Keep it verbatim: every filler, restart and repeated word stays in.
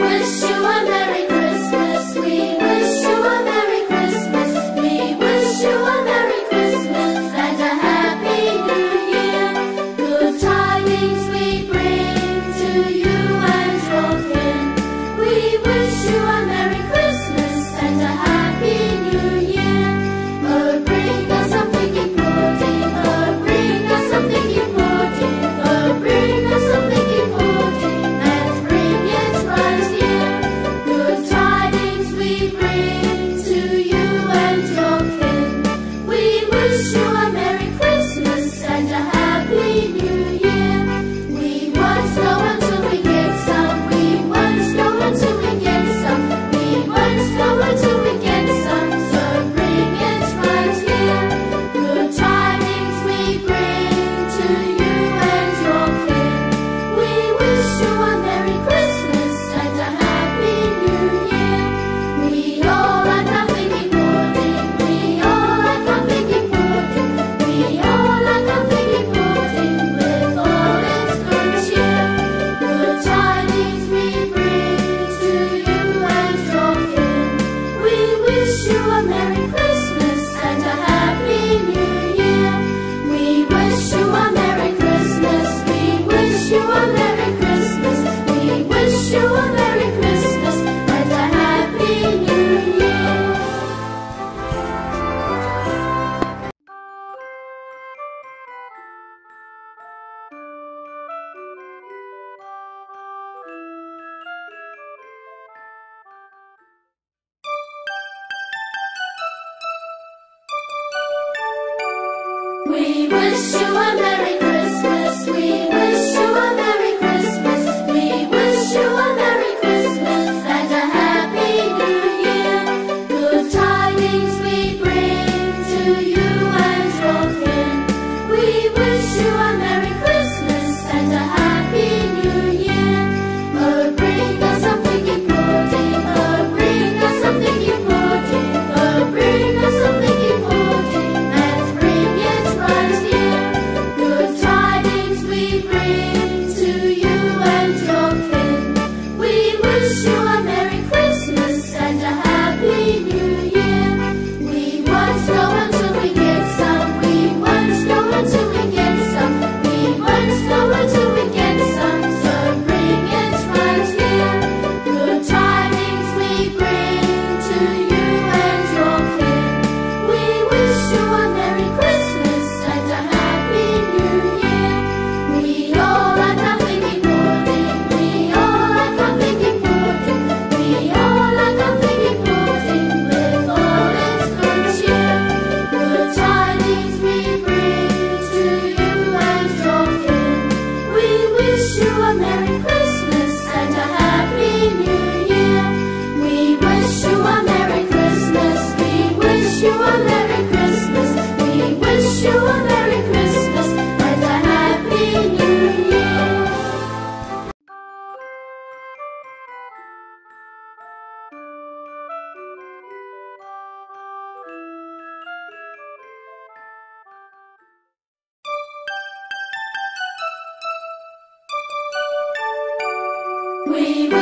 We wish you a Merry Christmas. We wish you a Merry Christmas. We wish you a Merry Christmas and a Happy New Year. Good tidings we bring to you and your kin. We wish you a Merry Christmas and a Happy New Year. Oh, bring us some figgy pudding. Oh, bring us some figgy pudding. Oh, bring us some figgy pudding and bring it right here. Good tidings we bring to you and your kin. We wish you a Merry Christmas and a Happy New Year. We won't go until we get some. We won't go until we get some. We won't go until we get some. So bring it right here. Good tidings we bring to you and your kin. We wish you a Merry Christmas and a Happy New Year. We all like our figgy pudding. We all like our figgy pudding. We all like our figgy pudding with all its good cheer. Good tidings we bring to you and your kin. We wish you a Merry Christmas and a Happy New Year. We wish you a Merry Christmas. We wish you a Merry Christmas. We wish you a Merry Christmas and a Happy New Year. We